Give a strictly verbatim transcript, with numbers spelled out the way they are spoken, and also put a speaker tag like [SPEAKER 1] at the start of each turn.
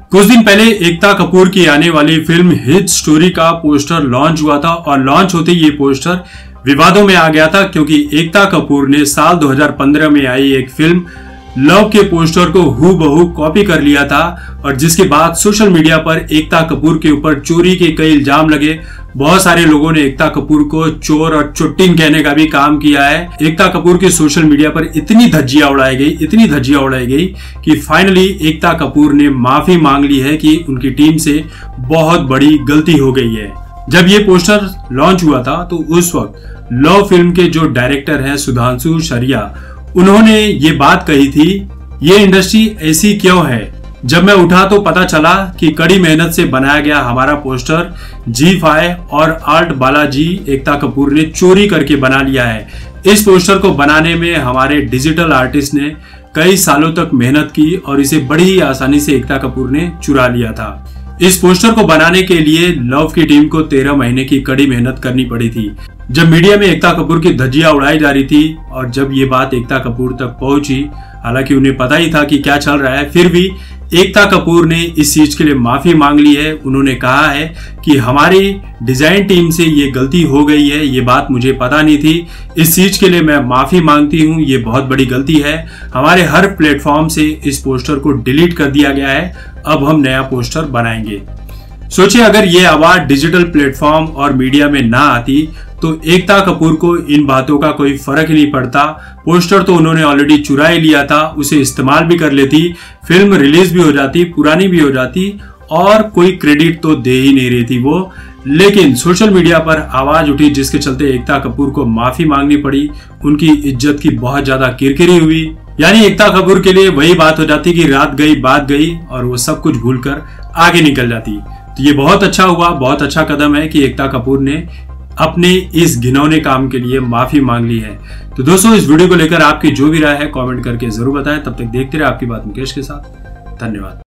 [SPEAKER 1] कुछ दिन पहले एकता कपूर की आने वाली फिल्म हिट स्टोरी का पोस्टर लॉन्च हुआ था और लॉन्च होते ही ये पोस्टर विवादों में आ गया था, क्योंकि एकता कपूर ने साल दो हज़ार पंद्रह में आई एक फिल्म लव के पोस्टर को हूबहू कॉपी कर लिया था और जिसके बाद सोशल मीडिया पर एकता कपूर के ऊपर चोरी के कई इल्जाम लगे। बहुत सारे लोगों ने एकता कपूर को चोर और चुट्टिन कहने का भी काम किया है। एकता कपूर के सोशल मीडिया पर इतनी धज्जियां उड़ाई गई इतनी धज्जियां उड़ाई गई कि फाइनली एकता कपूर ने माफी मांग ली है कि उनकी टीम से बहुत बड़ी गलती हो गई है। जब ये पोस्टर लॉन्च हुआ था तो उस वक्त लव फिल्म के जो डायरेक्टर हैं सुधांशु शरिया, उन्होंने ये बात कही थी, ये इंडस्ट्री ऐसी क्यों है। जब मैं उठा तो पता चला कि कड़ी मेहनत से बनाया गया हमारा पोस्टर जी फाइव और आर्ट बालाजी एकता कपूर ने चोरी करके बना लिया है। इस पोस्टर को बनाने में हमारे डिजिटल आर्टिस्ट ने कई सालों तक मेहनत की और इसे बड़ी ही आसानी से एकता कपूर ने चुरा लिया था। इस पोस्टर को बनाने के लिए लव की टीम को तेरह महीने की कड़ी मेहनत करनी पड़ी थी। जब मीडिया में एकता कपूर की धज्जियां उड़ाई जा रही थी और जब ये बात एकता कपूर तक पहुंची, हालांकि उन्हें पता ही था कि क्या चल रहा है, फिर भी एकता कपूर ने इस चीज के लिए माफी मांग ली है। उन्होंने कहा है कि हमारी डिजाइन टीम से ये गलती हो गई है, ये बात मुझे पता नहीं थी, इस चीज के लिए मैं माफी मांगती हूँ, ये बहुत बड़ी गलती है। हमारे हर प्लेटफॉर्म से इस पोस्टर को डिलीट कर दिया गया है, अब हम नया पोस्टर बनाएंगे। सोचिए अगर ये आवाज डिजिटल प्लेटफॉर्म और मीडिया में ना आती तो एकता कपूर को इन बातों का कोई फर्क नहीं पड़ता। पोस्टर तो उन्होंने ऑलरेडी चुरा ही लिया था, उसे इस्तेमाल भी कर लेती, फिल्म रिलीज भी हो जाती, पुरानी भी हो जाती और कोई क्रेडिट तो दे ही नहीं रही थी वो। लेकिन सोशल मीडिया पर आवाज उठी जिसके चलते एकता कपूर को माफी मांगनी पड़ी, उनकी इज्जत की बहुत ज्यादा किरकिरी हुई। यानी एकता कपूर के लिए वही बात हो जाती कि रात गई बात गई और वो सब कुछ भूलकर आगे निकल जाती। तो ये बहुत अच्छा हुआ, बहुत अच्छा कदम है कि एकता कपूर ने अपने इस घिनौने काम के लिए माफी मांग ली है। तो दोस्तों, इस वीडियो को लेकर आपकी जो भी राय है कमेंट करके जरूर बताएं। तब तक देखते रहे आपकी बात मुकेश के साथ। धन्यवाद।